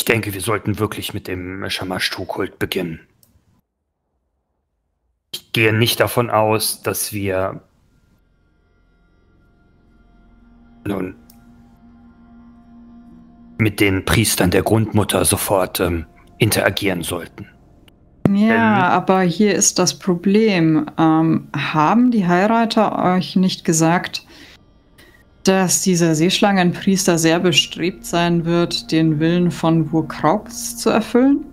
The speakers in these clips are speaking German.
Ich denke, wir sollten wirklich mit dem Shamash-Tu-Kult beginnen. Ich gehe nicht davon aus, dass wir nun mit den Priestern der Grundmutter sofort interagieren sollten. Ja, aber hier ist das Problem. Haben die Heirater euch nicht gesagt, dass dieser Seeschlangenpriester sehr bestrebt sein wird, den Willen von Wurkraux zu erfüllen?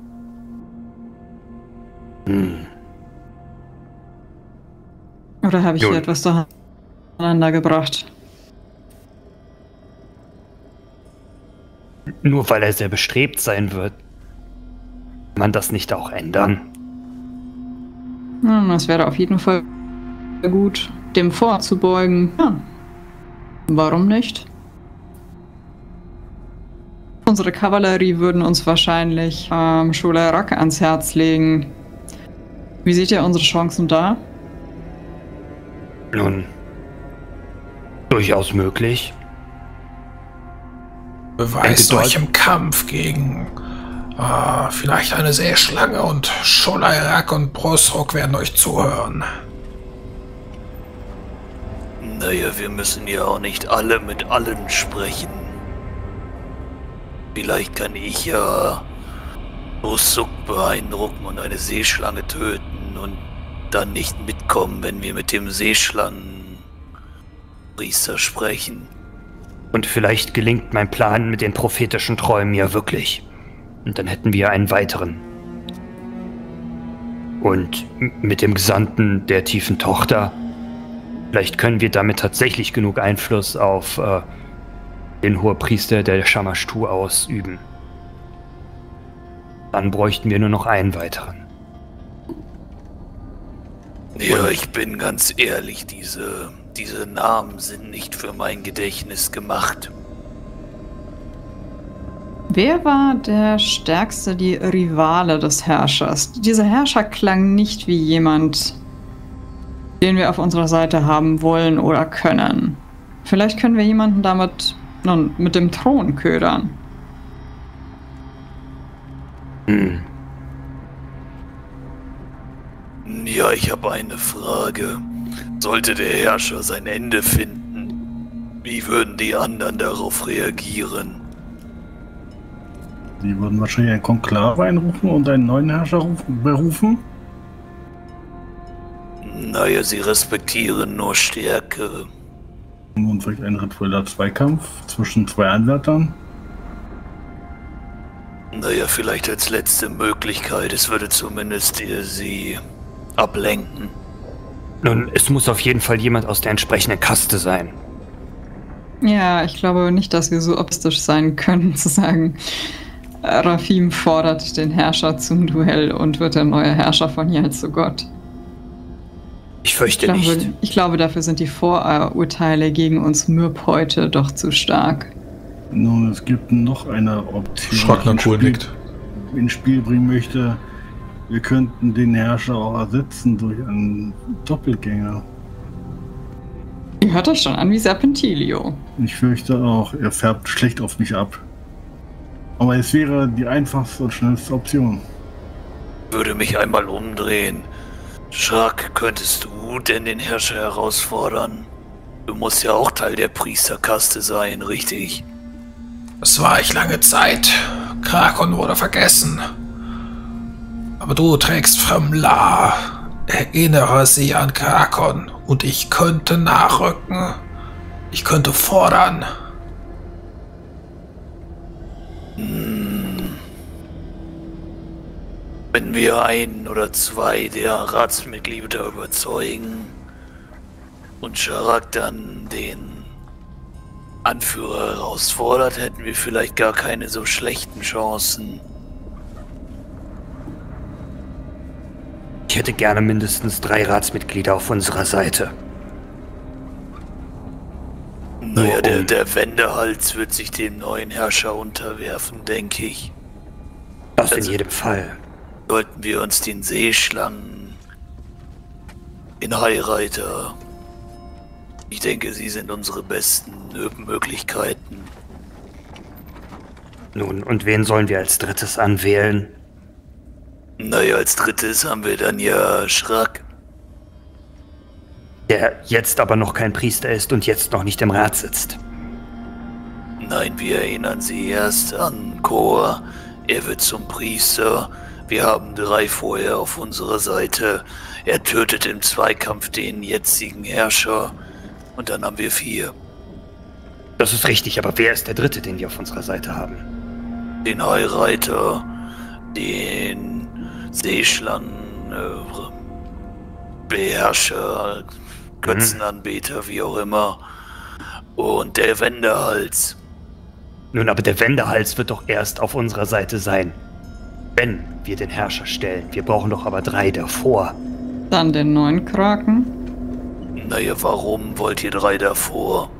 Oder habe ich hier etwas durcheinander gebracht? Nur weil er sehr bestrebt sein wird, kann man das nicht auch ändern? Es wäre auf jeden Fall gut, dem vorzubeugen. Ja. Warum nicht? Unsere Kavallerie würden uns wahrscheinlich Scholarak ans Herz legen. Wie seht ihr unsere Chancen da? Nun, durchaus möglich. Beweist euch im Kampf gegen vielleicht eine Seeschlange und Scholarak und Brosrock werden euch zuhören. Naja, wir müssen ja auch nicht alle mit allen sprechen. Vielleicht kann ich ja Brosrock beeindrucken und eine Seeschlange töten und dann nicht mitkommen, wenn wir mit dem Seeschlangenpriester sprechen. Und vielleicht gelingt mein Plan mit den prophetischen Träumen ja wirklich. Und dann hätten wir einen weiteren. Und mit dem Gesandten der tiefen Tochter, vielleicht können wir damit tatsächlich genug Einfluss auf den Hohepriester der Shamash-Tu ausüben. Dann bräuchten wir nur noch einen weiteren. Ja, ich bin ganz ehrlich, diese Namen sind nicht für mein Gedächtnis gemacht. Wer war der Stärkste, die Rivale des Herrschers? Dieser Herrscher klang nicht wie jemand, den wir auf unserer Seite haben wollen oder können. Vielleicht können wir jemanden damit mit dem Thron ködern. Ja, ich habe eine Frage. Sollte der Herrscher sein Ende finden, wie würden die anderen darauf reagieren? Die würden wahrscheinlich ein Konklave einrufen und einen neuen Herrscher berufen. Naja, sie respektieren nur Stärke. Und vielleicht ein ritueller Zweikampf zwischen zwei Anwärtern. Naja, vielleicht als letzte Möglichkeit. Es würde zumindest sie ablenken. Nun, es muss auf jeden Fall jemand aus der entsprechenden Kaste sein. Ja, ich glaube nicht, dass wir so optimistisch sein können, zu sagen, Rafim fordert den Herrscher zum Duell und wird der neue Herrscher von hier zu Gott. Ich fürchte nicht. Ich glaube, dafür sind die Vorurteile gegen uns Mürb heute doch zu stark. Nun, es gibt noch eine Option, Schrocknatur nickt. die ins Spiel bringen möchte. Wir könnten den Herrscher auch ersetzen durch einen Doppelgänger. Ihr hört euch schon an wie Serpentilio. Ich fürchte auch, er färbt schlecht auf mich ab. Aber es wäre die einfachste und schnellste Option. Würde mich einmal umdrehen. Schrak, könntest du denn den Herrscher herausfordern? Du musst ja auch Teil der Priesterkaste sein, richtig? Das war ich lange Zeit. Krakon wurde vergessen. Aber du trägst Fremla. Erinnere sie an Krakon und ich könnte nachrücken. Ich könnte fordern. Wenn wir einen oder zwei der Ratsmitglieder überzeugen und Sharak dann den Anführer herausfordert, hätten wir vielleicht gar keine so schlechten Chancen. Ich hätte gerne mindestens 3 Ratsmitglieder auf unserer Seite. Naja, der Wendehals wird sich dem neuen Herrscher unterwerfen, denke ich. Das in jedem Fall. Sollten wir uns den Seeschlangen, den Highreiter, ich denke, sie sind unsere besten Möglichkeiten. Nun, und wen sollen wir als drittes anwählen? Naja, als drittes haben wir dann ja Schrack. Der jetzt aber noch kein Priester ist und jetzt noch nicht im Rat sitzt. Nein, wir erinnern Sie erst an Kor. Er wird zum Priester. Wir haben 3 vorher auf unserer Seite. Er tötet im Zweikampf den jetzigen Herrscher. Und dann haben wir 4. Das ist richtig, aber wer ist der dritte, den wir auf unserer Seite haben? Den Heilreiter, den Seeschlangen, Beherrscher, Götzenanbeter, wie auch immer. Und der Wendehals. Nun, aber der Wendehals wird doch erst auf unserer Seite sein, wenn wir den Herrscher stellen. Wir brauchen doch aber 3 davor. Dann den neuen Kraken. Naja, warum wollt ihr 3 davor?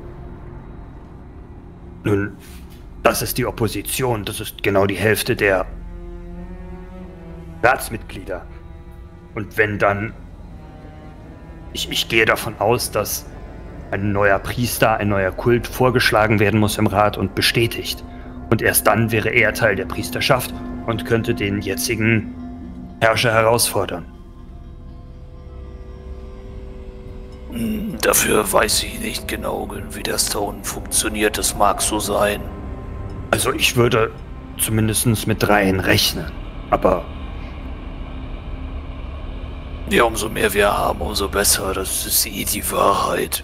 Nun, das ist die Opposition. Das ist genau die Hälfte der Ratsmitglieder. Und wenn dann... Ich gehe davon aus, dass ein neuer Priester, ein neuer Kult vorgeschlagen werden muss im Rat und bestätigt. Und erst dann wäre er Teil der Priesterschaft und könnte den jetzigen Herrscher herausfordern. Dafür weiß ich nicht genau, wie das da unten funktioniert. Das mag so sein. Also ich würde zumindest mit 3 rechnen, aber... Ja, umso mehr wir haben, umso besser. Das ist die Wahrheit.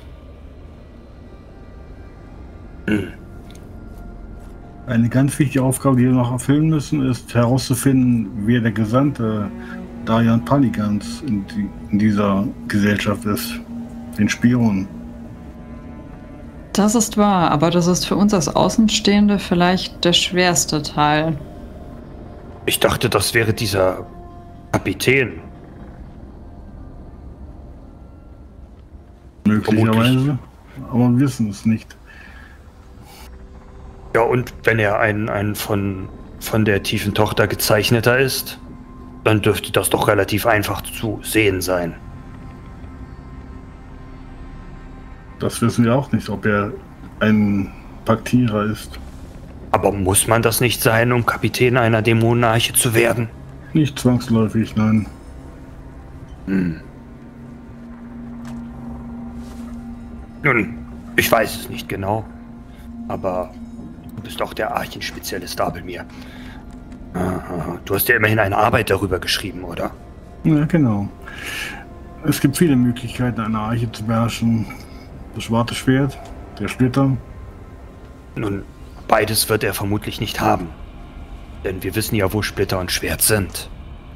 Eine ganz wichtige Aufgabe, die wir noch erfüllen müssen, ist herauszufinden, wer der Gesandte Dayan Paligans in dieser Gesellschaft ist. Den Spion. Das ist wahr, aber das ist für uns als Außenstehende vielleicht der schwerste Teil. Ich dachte, das wäre dieser Kapitän. Möglicherweise, aber wir wissen es nicht. Ja, und wenn er ein von der tiefen Tochter gezeichneter ist, dann dürfte das doch relativ einfach zu sehen sein. Das wissen wir auch nicht, ob er ein Paktierer ist. Aber muss man das nicht sein, um Kapitän einer Dämonenarche zu werden? Nicht zwangsläufig, nein. Nun, ich weiß es nicht genau, aber du bist doch der Archenspezialist, Abelmir. Du hast ja immerhin eine Arbeit darüber geschrieben, oder? Ja, genau. Es gibt viele Möglichkeiten, eine Arche zu beherrschen. Das schwarze Schwert, der Splitter. Nun, beides wird er vermutlich nicht haben. Denn wir wissen ja, wo Splitter und Schwert sind.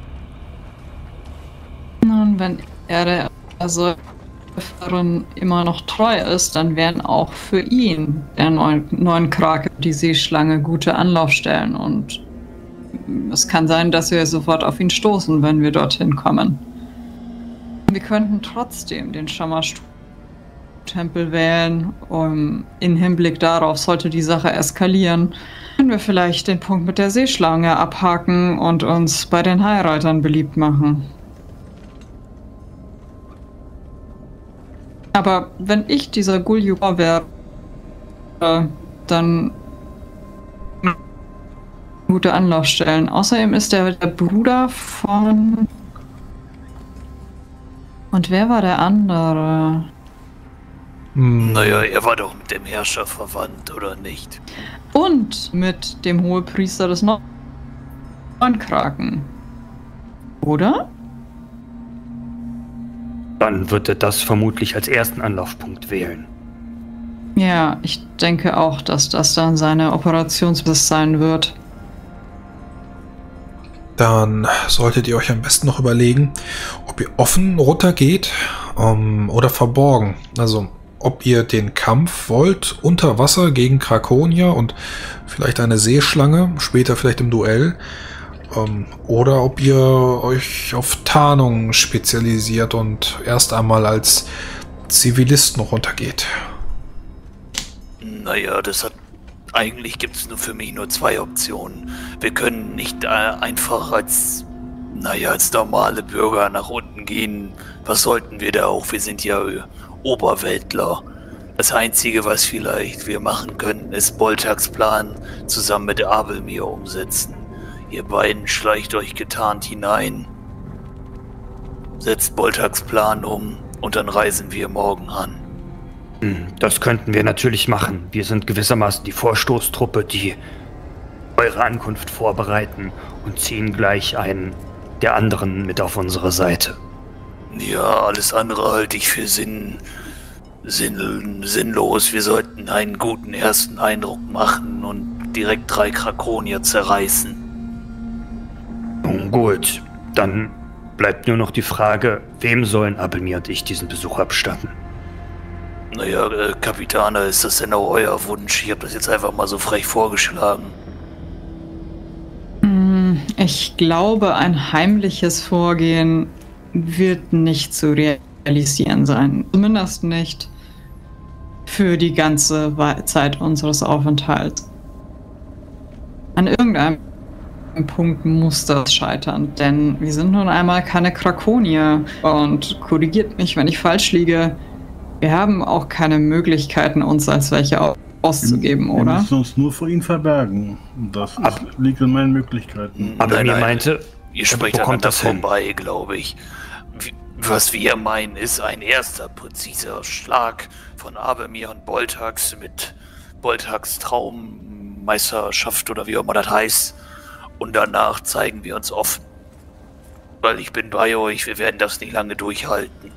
Nun, wenn er der Säuferin immer noch treu ist, dann wären auch für ihn der neuen Krake die Seeschlange gute Anlaufstellen. Und es kann sein, dass wir sofort auf ihn stoßen, wenn wir dorthin kommen. Wir könnten trotzdem den Shamash-Tempel wählen, im Hinblick darauf, sollte die Sache eskalieren, können wir vielleicht den Punkt mit der Seeschlange abhaken und uns bei den Heilreitern beliebt machen. Aber wenn ich dieser Gulyuba wäre, dann gute Anlaufstellen. Außerdem ist er der Bruder von... Und wer war der andere? Naja, er war doch mit dem Herrscher verwandt, oder nicht? Und mit dem Hohepriester des neuen Kraken. Oder? Dann wird er das vermutlich als ersten Anlaufpunkt wählen. Ja, ich denke auch, dass das dann seine Operationsbasis sein wird. Dann solltet ihr euch am besten noch überlegen, ob ihr offen runtergeht oder verborgen. Also ob ihr den Kampf wollt unter Wasser gegen Krakonier und vielleicht eine Seeschlange, später vielleicht im Duell. Oder ob ihr euch auf Tarnung spezialisiert und erst einmal als Zivilist noch runtergeht. Naja, eigentlich gibt es nur für mich nur 2 Optionen. Wir können nicht einfach als normale Bürger nach unten gehen. Was sollten wir da auch? Wir sind ja Oberweltler. Das Einzige, was vielleicht wir machen könnten, ist Boltax Plan zusammen mit Abelmir umsetzen. Ihr beiden schleicht euch getarnt hinein, setzt Boltax Plan um und dann reisen wir morgen an. Das könnten wir natürlich machen. Wir sind gewissermaßen die Vorstoßtruppe, die eure Ankunft vorbereiten und ziehen gleich einen der anderen mit auf unsere Seite. Ja, alles andere halte ich für sinnlos. Wir sollten einen guten ersten Eindruck machen und direkt 3 Krakonier zerreißen. Nun gut, dann bleibt nur noch die Frage, wem sollen Abelmir und ich diesen Besuch abstatten? Naja, Kapitaner, ist das denn auch euer Wunsch? Ich habe das jetzt einfach mal so frech vorgeschlagen. Ich glaube, ein heimliches Vorgehen wird nicht zu realisieren sein. Zumindest nicht für die ganze Zeit unseres Aufenthalts. An irgendeinem Punkt muss das scheitern, denn wir sind nun einmal keine Krakonier. Und korrigiert mich, wenn ich falsch liege, wir haben auch keine Möglichkeiten, uns als welche auszugeben, oder? Wir müssen uns nur vor ihnen verbergen. Das liegt in meinen Möglichkeiten. Aber mir meinte, ihr sprecht aneinander vorbei, glaube ich. Was wir meinen, ist ein erster präziser Schlag von Abelmir und Boltax mit Boltax Traummeisterschaft oder wie auch immer das heißt. Und danach zeigen wir uns offen. Weil ich bin bei euch, wir werden das nicht lange durchhalten.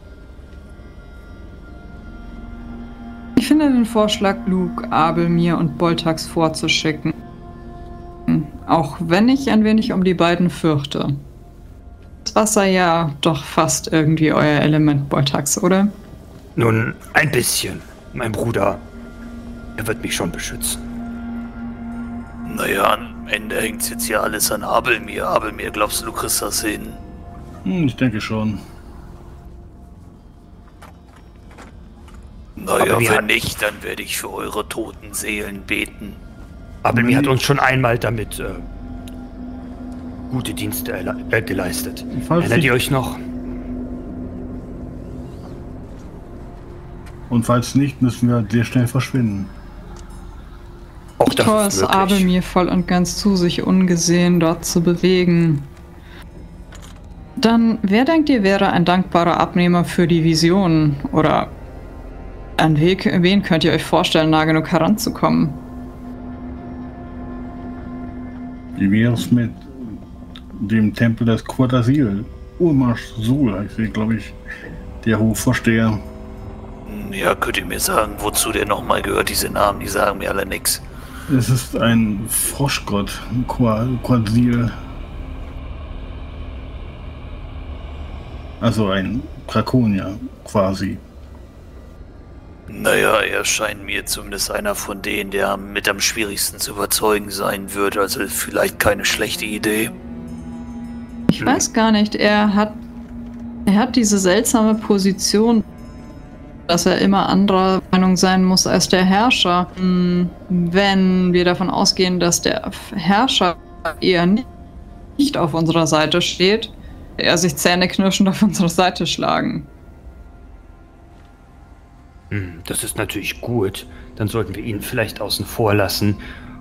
Ich finde den Vorschlag klug, Abelmir und Boltax vorzuschicken. Auch wenn ich ein wenig um die beiden fürchte. Das Wasser ja doch fast irgendwie euer Element, Boltax, oder? Nun, ein bisschen. Mein Bruder, er wird mich schon beschützen. Naja, am Ende hängt jetzt hier alles an Abelmir. Abelmir, glaubst du kriegst das hin? Ich denke schon. Naja, wenn nicht, dann werde ich für eure toten Seelen beten. Abelmir hat uns schon einmal damit gute Dienste geleistet. Erinnert ihr euch noch? Und falls nicht, müssen wir sehr schnell verschwinden. Auch das ist möglich. Abelmir voll und ganz zu sich ungesehen dort zu bewegen. Dann, wer denkt ihr, wäre ein dankbarer Abnehmer für die Vision? Oder an wen könnt ihr euch vorstellen, nah genug heranzukommen? Wie wäre es mit dem Tempel des Quadrasil? Urmarsch Sul heißt er, glaube ich, der Hofvorsteher. Ja, könnt ihr mir sagen, wozu der nochmal gehört? Diese Namen, die sagen mir alle nix. Es ist ein Froschgott, Quadrasil. Also ein Drakonier, quasi. Naja, er scheint mir zumindest einer von denen, der mit am schwierigsten zu überzeugen sein wird. Also vielleicht keine schlechte Idee. Ich weiß gar nicht. Er hat diese seltsame Position, dass er immer anderer Meinung sein muss als der Herrscher. Wenn wir davon ausgehen, dass der Herrscher eher nicht auf unserer Seite steht, er sich zähneknirschend auf unsere Seite schlagen. Das ist natürlich gut. Dann sollten wir ihn vielleicht außen vor lassen.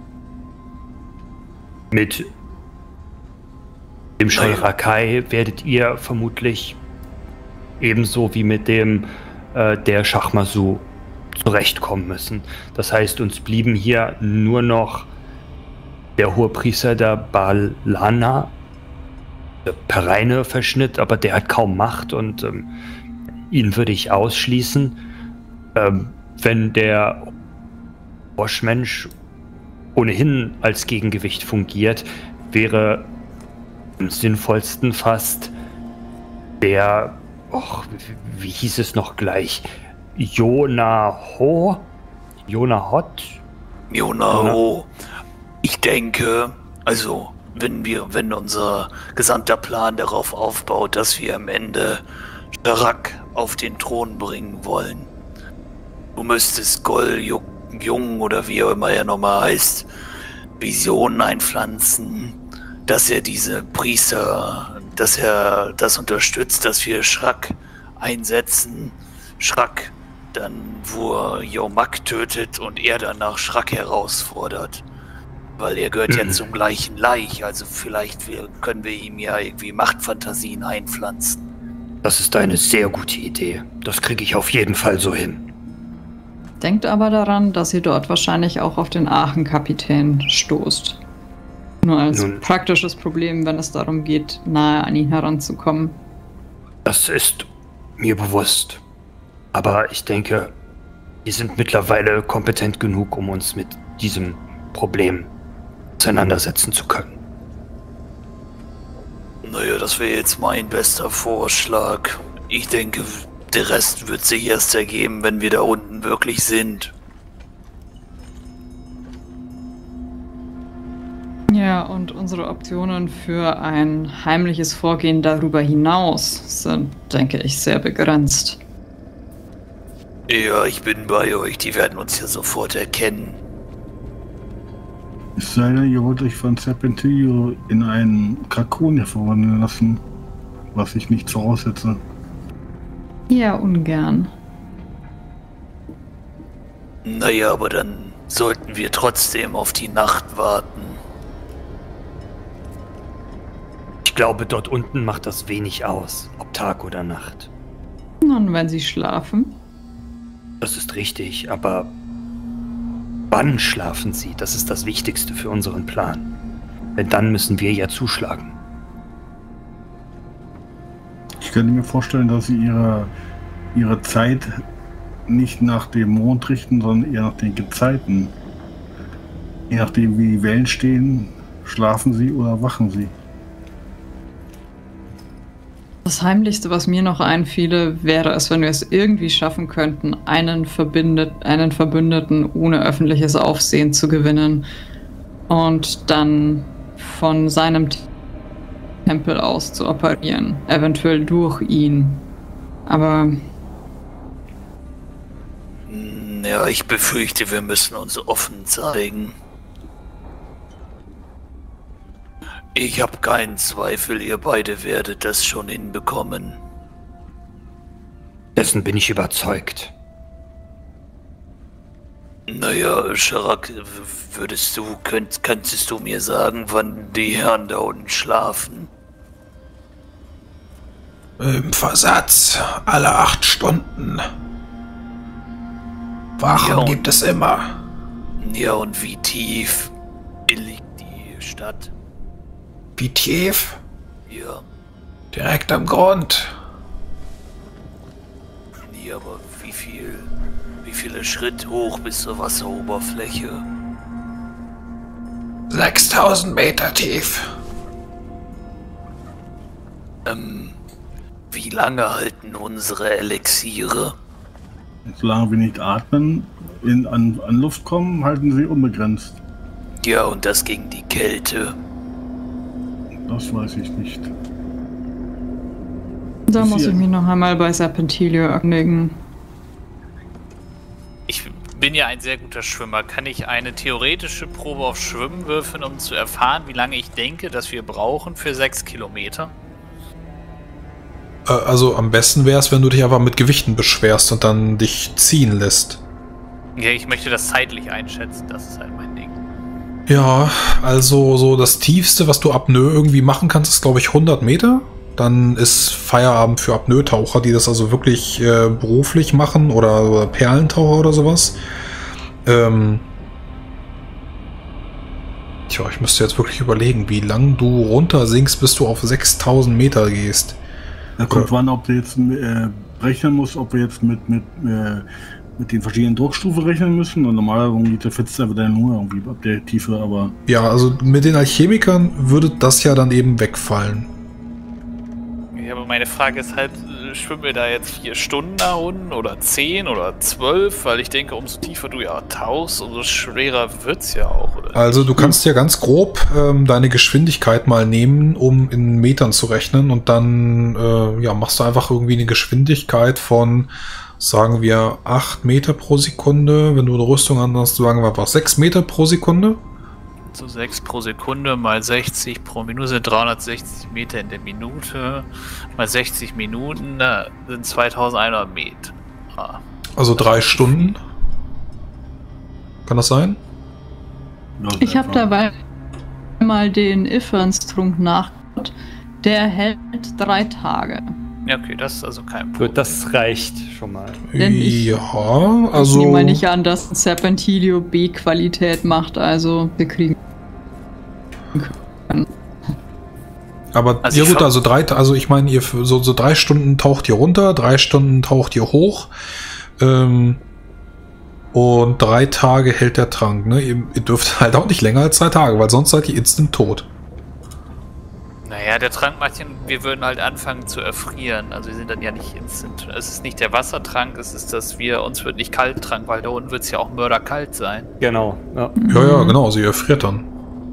Mit dem Scholrakai werdet ihr vermutlich ebenso wie mit dem der Schachmasu zurechtkommen müssen. Das heißt, uns blieben hier nur noch der Hohepriester der Balana, der Pereine-Verschnitt, aber der hat kaum Macht und ihn würde ich ausschließen. Wenn der Froschmensch ohnehin als Gegengewicht fungiert, wäre am sinnvollsten fast der, wie hieß es noch gleich? Jonaho? Jonahot? Jonaho. Ich denke, also, wenn unser gesamter Plan darauf aufbaut, dass wir am Ende Sharak auf den Thron bringen wollen. Du müsstest Jung oder wie auch immer er nochmal heißt, Visionen einpflanzen, dass er diese Priester, dass er das unterstützt, dass wir Shrak einsetzen. Shrak dann wo er Yomak tötet und er danach Schrack herausfordert. Weil er gehört ja zum gleichen Laich, also vielleicht können wir ihm ja irgendwie Machtfantasien einpflanzen. Das ist eine sehr gute Idee. Das kriege ich auf jeden Fall so hin. Denkt aber daran, dass ihr dort wahrscheinlich auch auf den Aachen-Kapitän stoßt. Nur als praktisches Problem, wenn es darum geht, nahe an ihn heranzukommen. Das ist mir bewusst. Aber ich denke, wir sind mittlerweile kompetent genug, um uns mit diesem Problem auseinandersetzen zu können. Naja, das wäre jetzt mein bester Vorschlag. Ich denke, der Rest wird sich erst ergeben, wenn wir da unten wirklich sind. Ja, und unsere Optionen für ein heimliches Vorgehen darüber hinaus sind, denke ich, sehr begrenzt. Ja, ich bin bei euch. Die werden uns ja sofort erkennen. Es sei denn, ihr wollt euch von Serpentillo in einen Krakonier verwandeln lassen, was ich nicht voraussetze. Ja, ungern. Naja, aber dann sollten wir trotzdem auf die Nacht warten. Ich glaube, dort unten macht das wenig aus, ob Tag oder Nacht. Und wenn sie schlafen? Das ist richtig, aber wann schlafen sie? Das ist das Wichtigste für unseren Plan. Denn dann müssen wir ja zuschlagen. Ich könnte mir vorstellen, dass sie ihre Zeit nicht nach dem Mond richten, sondern eher nach den Gezeiten. Je nachdem, wie die Wellen stehen, schlafen sie oder wachen sie. Das Heimlichste, was mir noch einfiele, wäre es, wenn wir es irgendwie schaffen könnten, einen Verbündeten ohne öffentliches Aufsehen zu gewinnen und dann von seinem Tempel aus zu operieren, eventuell durch ihn. Aber ja, ich befürchte, wir müssen uns offen zeigen. Ich habe keinen Zweifel, ihr beide werdet das schon hinbekommen. Dessen bin ich überzeugt. Naja, Scharak, könntest du mir sagen, wann die Herren da unten schlafen? Im Versatz, alle 8 Stunden. Wachen Ja, gibt es immer. Ja, und wie tief liegt die Stadt? Wie tief? Ja, Direkt am Grund. nee, aber wie viele Schritte hoch bis zur Wasseroberfläche? 6000 Meter tief. Wie lange halten unsere Elixiere? Solange wir nicht atmen, an Luft kommen, halten sie unbegrenzt. Ja, und das gegen die Kälte. Das weiß ich nicht. da Ist muss hier- ich mich noch einmal bei Serpentilio erkundigen. Ich bin ja ein sehr guter Schwimmer. Kann ich eine theoretische Probe auf Schwimmen würfeln, um zu erfahren, wie lange ich denke, dass wir brauchen für 6 Kilometer? Also am besten wäre es, wenn du dich einfach mit Gewichten beschwerst und dann dich ziehen lässt. Ja, ich möchte das zeitlich einschätzen. Das ist halt mein Ding. Ja, also so das Tiefste, was du Apnoe irgendwie machen kannst, ist glaube ich 100 Meter. Dann ist Feierabend für Apnoe-Taucher, die das also wirklich beruflich machen oder Perlentaucher oder sowas. Tja, ich müsste jetzt wirklich überlegen, wie lang du runter sinkst, bis du auf 6000 Meter gehst. Da kommt wann, ob du jetzt rechnen musst, ob wir jetzt mit den verschiedenen Druckstufen rechnen müssen. Und normalerweise zerfetzt einfach dann nur irgendwie ab der Tiefe, aber Ja, also mit den Alchemikern würde das ja dann eben wegfallen. Ja, aber meine Frage ist halt, schwimmen wir da jetzt 4 Stunden da unten oder 10 oder 12? Weil ich denke, umso tiefer du ja tauchst, umso schwerer wird's ja auch, oder? Also du kannst ja ganz grob deine Geschwindigkeit mal nehmen, um in Metern zu rechnen und dann ja, machst du einfach irgendwie eine Geschwindigkeit von, sagen wir, 8 Meter pro Sekunde. Wenn du eine Rüstung hast, sagen wir einfach 6 Meter pro Sekunde. So 6 pro Sekunde mal 60 pro Minute sind 360 Meter in der Minute. Mal 60 Minuten sind 2100 Meter. Ah. Also 3 Stunden. Kann das sein? Ich habe dabei mal den Ifferns-Trunk nachgeguckt. Der hält 3 Tage. Ja, okay, das ist also kein Problem. Gut, das reicht schon mal. Denn ich also nehme mal nicht an, dass Serpentilio B-Qualität macht, also wir kriegen. Aber Also ja gut, also ich meine, ihr so 3 Stunden taucht ihr runter, 3 Stunden taucht ihr hoch. Und 3 Tage hält der Trank, ne? Ihr dürft halt auch nicht länger als 3 Tage, weil sonst seid ihr instant tot. Naja, der Trank macht ja, wir würden halt anfangen zu erfrieren. Also wir sind dann ja nicht instant. Es ist nicht der Wassertrank, es ist, dass uns wird nicht kalt trank, weil da unten wird es ja auch mörderkalt sein. Genau. Ja. Ja, genau, also ihr erfriert dann.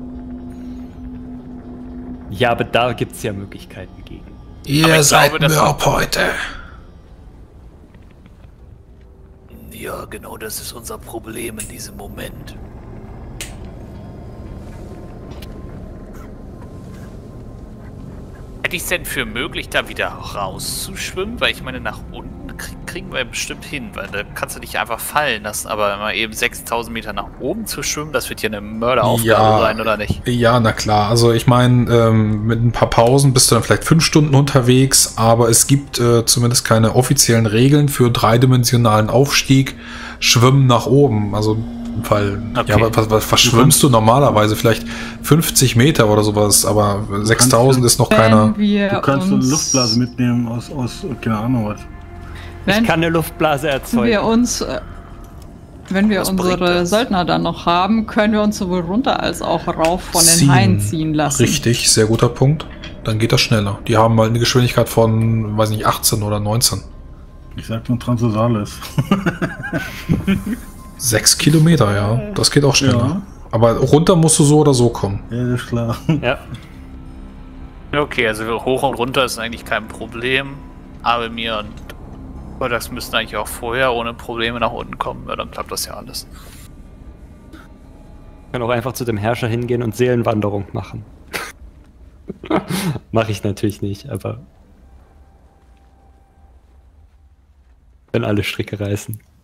Ja, aber da gibt es ja Möglichkeiten gegen. Ihr seid Mörb heute. Ja, genau, das ist unser Problem in diesem Moment. Hätte ich es denn für möglich, da wieder rauszuschwimmen? Weil ich meine, nach unten kriegen wir bestimmt hin, weil da kannst du dich einfach fallen lassen. Aber mal eben 6000 Meter nach oben zu schwimmen, das wird ja eine Mörderaufgabe sein, oder nicht? Ja, na klar. Also ich meine, mit ein paar Pausen bist du dann vielleicht 5 Stunden unterwegs, aber es gibt zumindest keine offiziellen Regeln für 3-dimensionalen Aufstieg, Schwimmen nach oben. Also weil, okay. Ja, was schwimmst du normalerweise? Vielleicht 50 Meter oder sowas, aber 6000 ist noch keiner. Du kannst eine Luftblase mitnehmen aus keine Ahnung was. Ich kann eine Luftblase erzeugen. Wenn wir unsere Söldner dann noch haben, können wir uns sowohl runter als auch rauf von den Haien ziehen lassen. Richtig, sehr guter Punkt. Dann geht das schneller. Die haben mal eine Geschwindigkeit von, weiß nicht, 18 oder 19. Ich sag nur Transversales. 6 Kilometer, ja. Das geht auch schneller. Ja. Aber runter musst du so oder so kommen. Ja, das ist klar. Ja. Okay, also hoch und runter ist eigentlich kein Problem. Aber mir und das müssten eigentlich auch vorher ohne Probleme nach unten kommen. Ja, dann klappt das ja alles. Ich kann auch einfach zu dem Herrscher hingehen und Seelenwanderung machen. Mache ich natürlich nicht, aber wenn alle Stricke reißen.